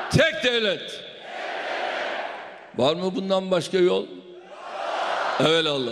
tek devlet. Var mı bundan başka yol? Evelallah.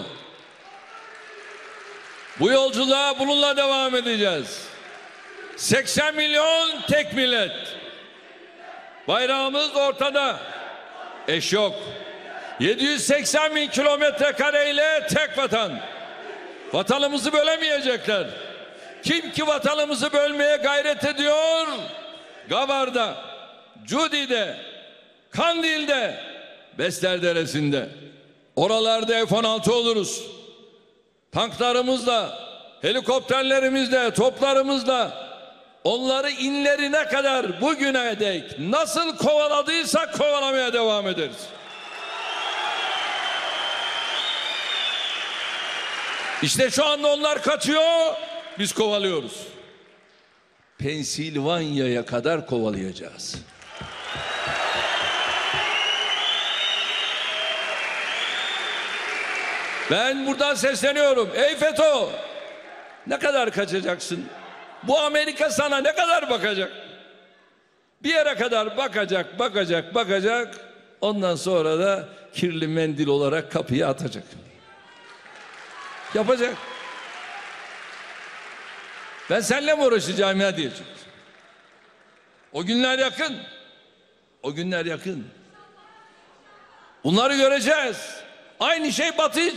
Bu yolculuğa bununla devam edeceğiz. 80 milyon tek millet. Bayrağımız ortada. Eş yok. 780 bin kilometre kareyle tek vatan. Vatanımızı bölemeyecekler. Kim ki vatanımızı bölmeye gayret ediyor, Gavar'da, Cudi'de, Kandil'de, Besler Deresi'nde, oralarda F-16 oluruz. Tanklarımızla, helikopterlerimizle, toplarımızla onları inlerine kadar bugüne dek nasıl kovaladıysak kovalamaya devam ederiz. İşte şu anda onlar kaçıyor, biz kovalıyoruz. Pensilvanya'ya kadar kovalayacağız. Ben buradan sesleniyorum. Ey FETÖ! Ne kadar kaçacaksın? Bu Amerika sana ne kadar bakacak? Bir yere kadar bakacak. Ondan sonra da kirli mendil olarak kapıya atacak. Yapacak. Ben seninle mi uğraşacağım ya diyecek. O günler yakın. O günler yakın. Bunları göreceğiz. Aynı şey Batı'yı